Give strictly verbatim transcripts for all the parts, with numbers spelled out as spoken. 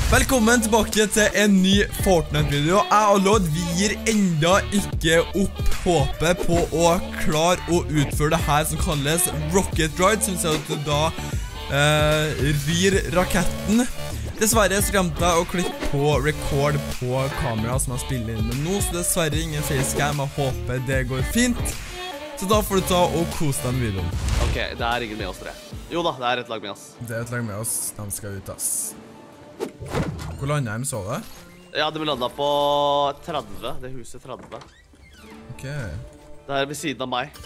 Velkommen tilbake til en ny Fortnite-video. Jeg og Lord, vi gir enda ikke opp håpet på å klare å utføre det her som kalles Rocket Ride, som sier at du da eh, rir raketten. Dessverre så glemte jeg å klikke på record på kamera som jeg spiller inn med nå, så dessverre ingen facecam. Jeg håper det går fint. Så da får du ta og kose deg med videoen. Ok, det er ingen med oss, tre. Jo da, det er et lag med oss. Det er et lag med oss, de skal ut, ass. Hvor landet de så det? Ja, de landet på tredve, det huset tredve. Ok. Det er ved siden av meg.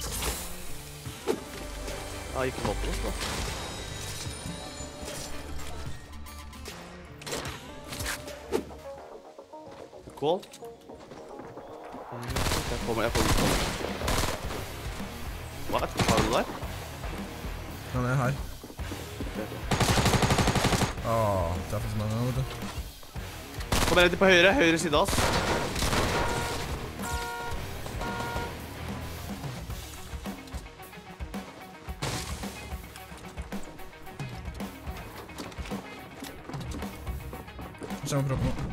Jeg har ikke våpen oss da. Cool. Jeg kommer, jeg kommer. What? Har du det der? Han er her. Åh, det er for så mange, vet du. Kom igjen litt på høyre, høyre side av oss. Nå kommer proppen nå.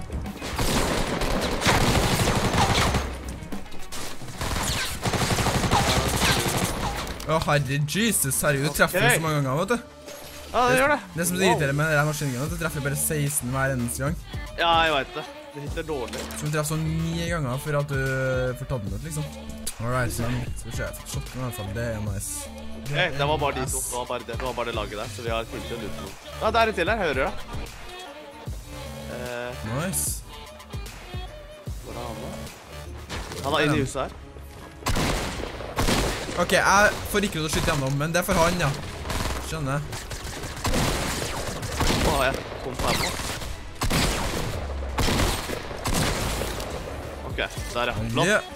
Åh, herre Jesus, herregud, du treffer okay. Så mange ganger, vet du. Ja, det, det gjør det. Det som irriterer med denne maskingunnen, at du treffer bare seksten hver eneste gang. Ja, jeg vet det. Det hitter dårlig. Så du treffer sånn ni ganger for at du får tatt den ut, liksom. Alright, så skal vi se, jeg fikk shotgun i hvert fall, det er nice. Hey, det var bare de to, det var bare det, det var bare det laget der, så vi har fulgt en uten noe. Ja, det er en til her, hører du det? Uh, nice. Hvor er han da? Han er inne i huset her. Ok, jeg får ikke lov til å skyte gjennom, men det er for han, ja. Skjønner. Åh, jeg kom på her nå. Ok, der er flott. Yeah.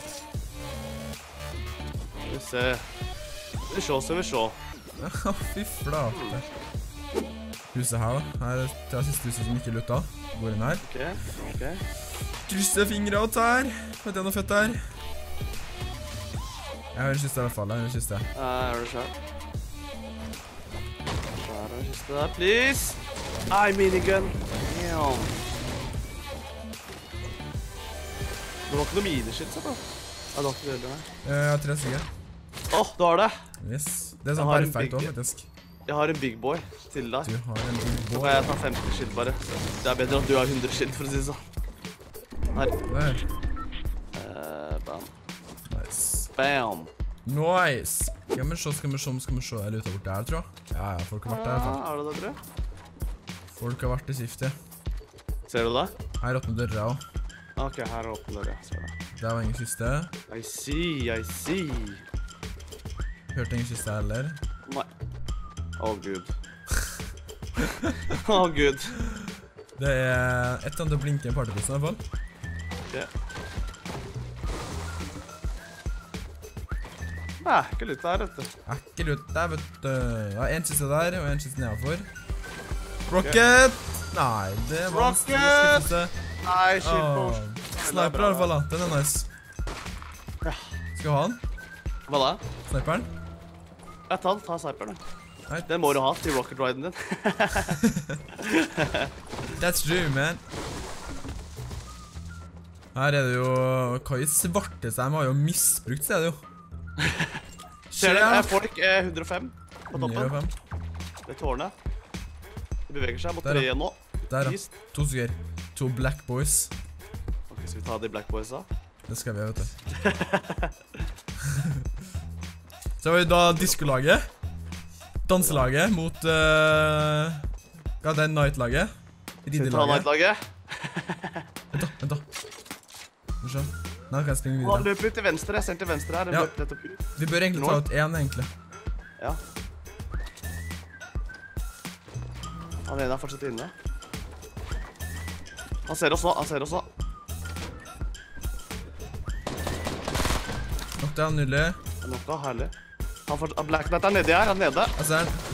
Skal vi se. Skal vi se, skal vi se. Ja, fy flate. Huset her da. Her er det siste huset som ikke lutta. Går inn her. Ok, ok. Krysse fingre og tær. Vet jeg noe fett der? Jeg hører en kiste i hvert fall, jeg hører en kiste. Ja, jeg hører det selv. Der er en kiste der, please! Ai, minigun! Damn. Det var ikke noe mineskytt, så da? Ja, det var ikke det heller, nei. Jeg har tre stykker. Åh, du har det! Yes. Det er sånn perfekt også, faktisk. Jeg har en big boy til deg. Du har en big boy. Så kan jeg ta femti skilt bare. Det er bedre at du har hundre skilt, for å si det sånn. Her. Der. Uh, bam. Nice. Bam. Nice. Skal vi se, skal vi se, skal vi se. Jeg er ute bort der, tror jeg. Ja, ja, folk har vært der i hvert fall. Ja, er det det, tror jeg? Folk har vært i skiftet. Ser du det? Her åpner døra også. Ok, her åpner døra, ser det. Der var ingen kiste. I see, I see. Hørte ingen kiste heller. Nei. Å, Gud. Å, Gud. Det er et eller annet å blinke i partybussen i hvert fall. Ok. Nei, ikke litt der, vet du. Ikke litt der, vet du. Ja, en kiste der, og en kiste nedenfor. Rocket! Nei, det var en skuffelse. Nei, shit, boss. Sniper i hvert fall da, den er nice. Ja. Skal du ha den? Hva da? Sniperen? Ja, ta den, ta sniperen da. Nei. Den må du ha til rocket riden din. That's true, man. Her er det jo, hva i svarte seg, de har jo misbrukt seg det jo. Ser du, er folk eh, hundre og fem på toppen? hundre og fem. Det tårnet. Det beveger seg mot tre igjen nå. Der da, to stykker. To black boys. Ok, skal vi ta de black boys da? Det skal vi, vet du. Så har vi da diskolaget. Danselaget mot, uh, ja, det er night-laget. Skal vi ta night-laget? Vent da, vent da. Må se. Nei, kan jeg springe videre. Han løper ut til venstre, jeg ser til venstre her. Ja, ut. Vi bør egentlig ta ut en, egentlig. Ja. Han ene er fortsatt inne. Han ser oss nå, han ser oss nå. Nok det er nydelig. Nok da, herlig. Han får, Black Knight er nede her, han er nede. Jeg ser den.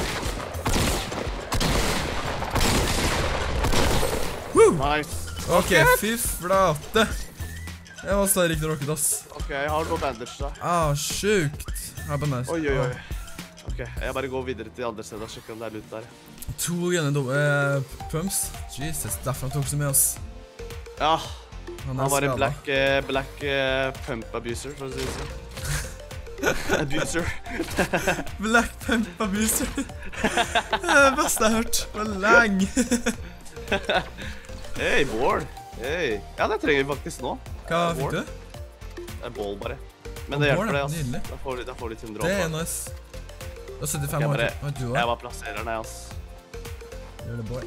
Woo! Nice. Ok, fy flate. Jeg var så riktig rocket, ass. Ok, jeg har noe bandage da. Ah, sjukt. Jeg er på nice. Oi, oi, oi. Ok, jeg bare går videre til andre stedet og sjekker om det er loot der. To grønne uh, pumps. Jesus, derfor han tok så mye, ass. Ja, Han, han var en skadet. black, uh, black uh, pump abuser, for å si det sånn. Abuser. Black pump abuser. Det er det beste jeg har hørt på lenge. Hey, ball. Hey. Ja, det trenger vi faktisk nå. Hva Uh, fikk ball. du? Det er ball bare. Men Og det ball, hjelper det, ja. ass. Nydelig. Da får, da får de hundre Det er opp. nice. Du har syttifem Jeg år. bare- Hva er du Jeg da? bare plasserer den, ass. Gjør det, boy.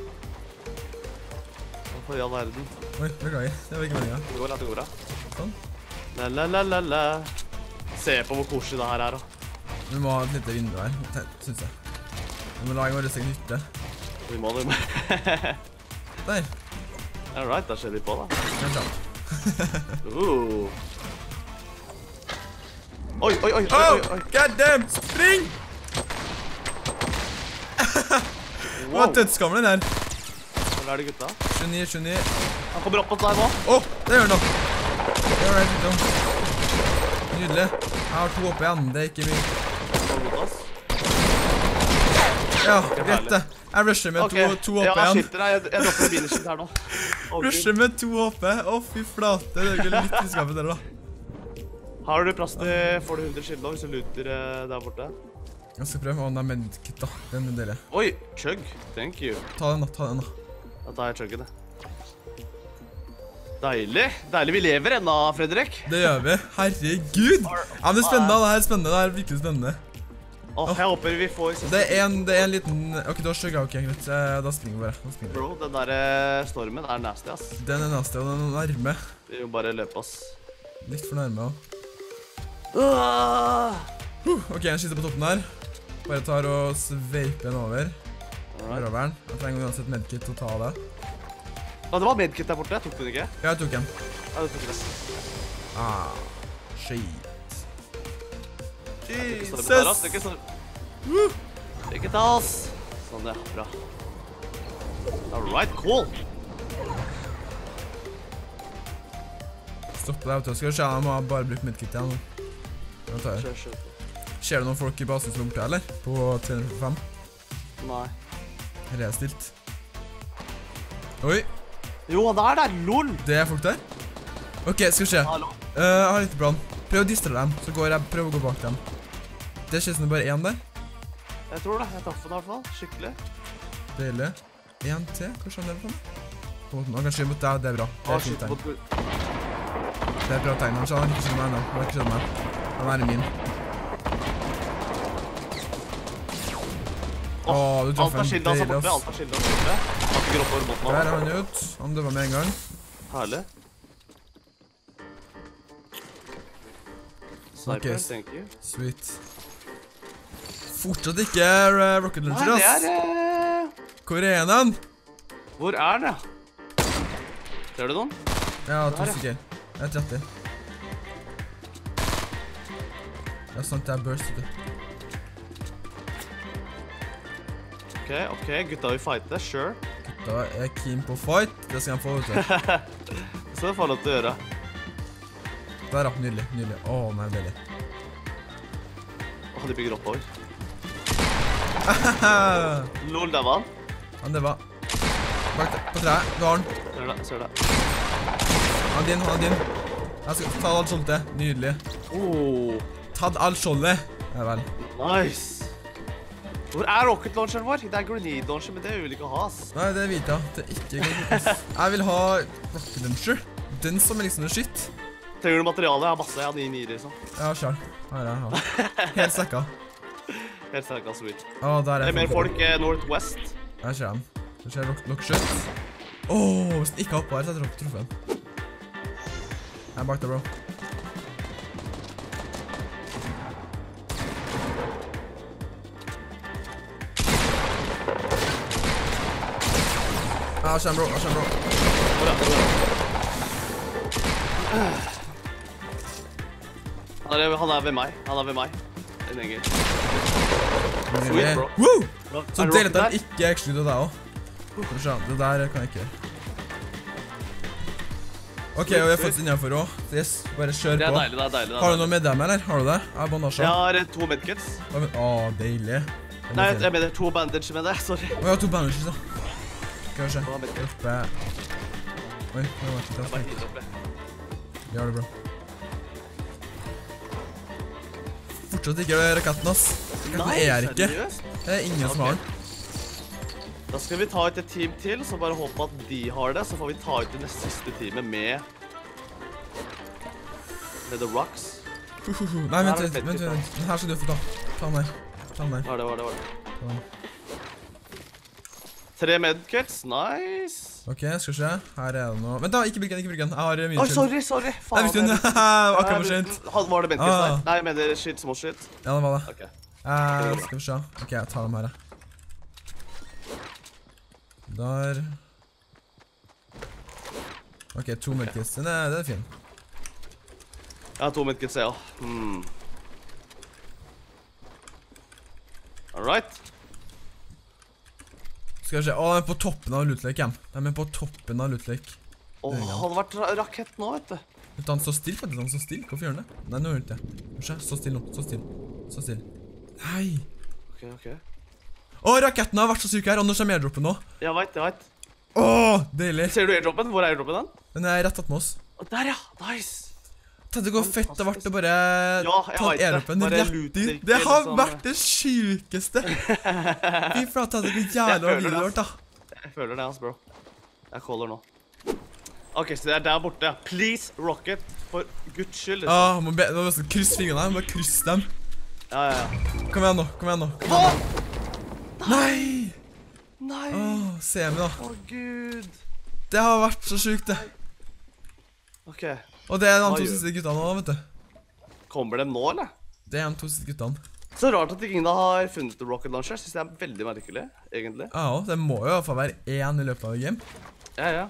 For i all verden. Oi, beklager. Det var ikke meningen. Det går, det går bra. Sånn. La, la, la, la, la. Se på hvor koselig det her er, da. Vi må ha et lite vindu her, te- synes jeg. Vi må lage vår egen hytte. Vi må det. Der. All right, da skjer vi på, da. Vent da. Uh. Oi, oi, oi, oi, oi, Oh, oi. god damn! Spring! Det var Wow. dødsgamle der. Hvor er det, gutta? tjueni, tjueni. Han kommer opp på deg nå. Åh, det gjør den da. Det gjør det, gutta. Nydelig. Jeg har to opp igjen, det er ikke mye. Så godt, ass. Ja, greit det. Jeg rusher med Ok. to, to opp Ja, igjen. shit, nei, jeg, jeg dropper bineskitt her nå. Ok. Rusher med to opp. Å, fy flate. Det er jo litt fiskapet der da. Har du plass til, får du hundre skill nå hvis du looter eh, der borte? Jeg skal prøve. Å, den er medkit da. Den er deilig. Oi, chug. Thank you. Ta den da, ta den da. Da tar jeg chuggen, det. Deilig. Deilig vi lever ennå, Fredrik. Det gjør vi. Herregud. Ja, men det er spennende. Det her er spennende. Det her er virkelig spennende. Åh, jeg håper vi får siste. Det er en, det er en liten... Ok, du har skjøgget. Ok, greit. Eh, Da springer vi bare. Da springer vi. Bro, den der eh, stormen er nasty, ass. Den er neste, og den er nærme. Vi må bare løpe oss. Litt for nærme også. Uh, Huh, ok, en skiste på toppen her. Bare tar og sveiper den over. Alright. Over den. Jeg trenger uansett medkit å ta det. Ah, det var medkit der borte. Tok du den ikke? Ja, jeg tok den. Ja, du tok den. Ah, shit. Det er ikke stormen der, ass. Det er ikke stormen. Woo! Det er ikke ta oss. Sånn, ja. Bra. Alright, cool. Stopp det, vet du. Skal vi se, jeg må bare bruke medkit igjen. Nå tar jeg. Kjør, kjør. Ser du noen folk i basen som er borte, eller? På tre hundre femtifem? Nei. Eller er det stilt? Oi, Jo, han er der. Lol. det er folk der. Ok, skal vi se. Hallo. Eh, jeg har litt plan. Prøv å distrahere dem, så går jeg prøver å gå bak dem. Det ser ut som det bare er en der. Jeg tror det. Jeg traff den i hvert fall. Skikkelig. Deilig. En til, kanskje han er på meg? På måten, han kan skyde mot deg, det er bra. Det Ah, er fint shit, tegn. mot- Det er bra tegn, han sa han ikke skjønner meg ennå. Han har ikke skjønner meg. Han er min. Åh, du traff Alt er en skildet hans er deilig, borte. ass. Alt er skildet hans er borte. Han fikk opp over båten Der er nå. han ut. Han døva med en gang. Herlig. Sniper, Ok. thank you. Sweet. Fortsatt ikke uh, rocket Nei, launcher, det ass. er... eh, Hvor er den? Hvor er den, ja? Ser du noen? Ja, to Der, ja. stykker. Jeg er tretti. Ja, sant, det er burst, vet du. Ok, ok, gutta vil fighte, sure. Da er jeg keen på fight. Det skal jeg få, vet du. Så det får lov til å gjøre. Der, ja. Nydelig, nydelig. Åh, nei, deilig. Åh, de bygger oppover. Haha! Lol, der var han. Han det var. Bak det, på treet. Du har den. Ser du det, ser du det. Han er din, han er din. Jeg skal ta alt skjoldet. Nydelig. Oh, Tatt alt skjoldet. Ja vel. nice. Hvor er rocket launcheren vår? Det er grenade launcher, men det vil vi ikke ha, ass. Nei, det vet jeg. Det er ikke godt. Jeg vil ha rocket launcher. Den som er liksom en shit. Trenger du materiale? Jeg har masse, jeg har ni ni, liksom. Ja, selv. Her er jeg. Ja. Helt sekka. Helt sikkert, sweet. Å, der Det er er mer folk eh, northwest. Her ser jeg dem. Så ser jeg rock, rock shit. Åh, hvis den ikke er oppe her, så er det rock truffen. Jeg er bak deg, bro. Ja, jeg kommer, bro. Jeg kommer, bro. Hvor er hvor er han? Han er, han er ved meg. Han er ved meg. En engel. Sweet, bro. Woo! Bro, Så er det deilig rocket at han der? ikke excluder deg også. Skal vi se, det der kan jeg ikke gjøre. Ok, og jeg har fått innenfor også. Yes, bare kjør Det er på. deilig, det er deilig. det er Har du deilig. noe med dem, eller? Har du det? Jeg har bandasjer. Jeg har eh, to medkits. Åh, deilig. Nei, jeg mener to bandage med det, sorry. Å, jeg har to bandages da. Skal vi se. Hva med det? Oppe. Oi, det var ikke Jeg bare tatt. hiver opp det. Gjør det bra. Fortsatt ikke raketten, ass. Raketten Nei, er ikke. seriøst? Det er ingen som har den. Da skal vi ta ut et team til, så bare håpe at de har det, så får vi ta ut det neste siste teamet med med The Rocks. Hu, hu, hu. Nei, vent, vent, vent, vent. Den her skal du få ta. Ta den der. Ta den der. Ja, det var det, var det. Ta den. Tre medkits, nice. Ok, skal vi se. Her er det noe. Vent da, ikke bruk den, ikke bruk den. Jeg har mye Oi, skyld. sorry, sorry. Nei, Faen. bruk den. jeg- Haha, akkurat for Nei, sent. men- Var det medkits der? Ah. Nei, jeg mener shit, små shit. Ja, det var det. Ok. Eh, skal vi se. Ok, jeg tar dem her, jeg. Der. Ok, to medkits. Den er, den er fin. Jeg har to medkits, ja. Hmm. Alright. Skal vi se. Å, den er på toppen av lootlake, igjen. Den er på toppen av lootlake. Åh, Det er hadde vært ra rakett nå, vet du. Vet du, han står still, faktisk. Han står still. Hvorfor gjør han det? Nei, nå gjør han ikke det. Hør se, stå still nå. Stå still. Stå still. Nei. Ok, ok. Å, raketten har vært så syk her, og nå kommer airdroppen nå. Jeg vet, jeg vet. Å, deilig. Ser du airdroppen? Hvor er airdroppen den? Den er rett attmed oss. Å, der ja, nice. Tenk det går fett det har vært å bare Ja, jeg ta vet det. airdroppen Bare rett loot i. like, Det har liksom. vært det sykeste. Fy flate, det går Jeg jævla føler videre det, vårt, da. Jeg føler det, ass, bro. Jeg caller nå. Ok, så det er der borte. Please, Rocket. For guds skyld, liksom. Ah, må be, nå må jeg krysse fingrene her, må bare krysse dem. Ja, ja, ja. Kom igjen nå, kom igjen nå. Kom Åh! igjen nå. Nei! Nei! Åh, se meg da. Å, Gud. Det har vært så sykt, det. Ok. Og det er de Hva to gjør- siste guttene nå, vet du. Kommer de nå, eller? Det er de to siste guttene. Så rart at ingen har funnet The Rocket Launcher. Synes det er veldig merkelig, egentlig. Ja, det må jo i hvert fall være én i løpet av et game. Ja, ja.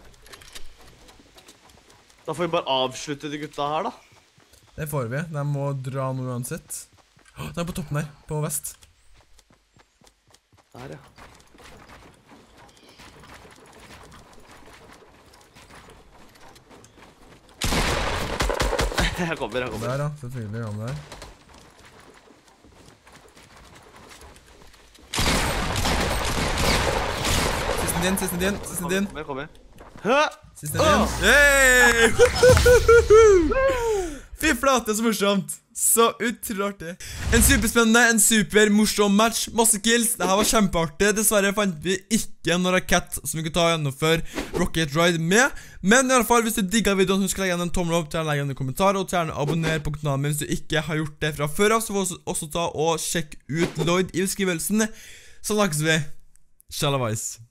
Da får vi bare avslutte de gutta her, da. Det får vi. De må dra noe uansett. Åh, de er på toppen her, på vest. Der, ja. Jeg kommer, jeg kommer. Der, ja. Selvfølgelig er han der. Sisten din, sisten din, sisten din. Jeg kommer, jeg kommer. Hæ? Sisten din. Åh! Yay! Fy flate, så morsomt. Så utrolig artig. En superspennende, en super morsom match. Masse kills. Dette var kjempeartig. Dessverre fant vi ikke noen rakett som vi kunne ta og gjennomføre Rocket Ride med. Men i alle fall, hvis du digget videoen, husk å legge igjen en tommel opp, til å legge igjen en kommentar, og til å abonnere på kanalen min hvis du ikke har gjort det fra før av. Så får du også ta og sjekke ut Lloyd i beskrivelsen. Så snakkes vi. Shalawais.